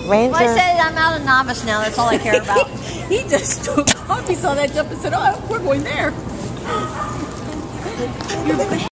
Ranger. Well, I said I'm out of novice now. That's all I care about. He just took off. He saw that jump and said, "Oh, we're going there."